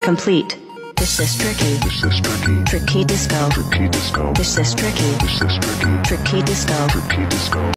Complete. This is tricky. This is tricky. Tricky disco. Tricky disco. This is tricky. This is tricky. Tricky disco. Tricky disco.